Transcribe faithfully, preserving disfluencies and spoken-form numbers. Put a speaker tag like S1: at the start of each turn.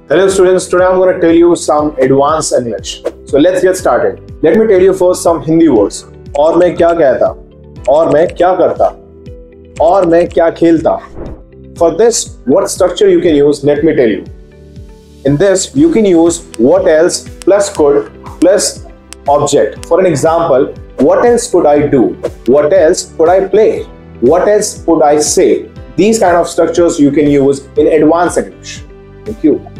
S1: Hello students, today I'm going to tell you some advanced English. So let's get started. Let me tell you first some Hindi words. और मैं क्या कहता, और मैं क्या करता, और मैं क्या खेलता. For this, what structure you can use, let me tell you. In this, you can use what else plus could plus object. For an example, what else could I do? What else could I play? What else could I say? These kind of structures you can use in advanced English. Thank you.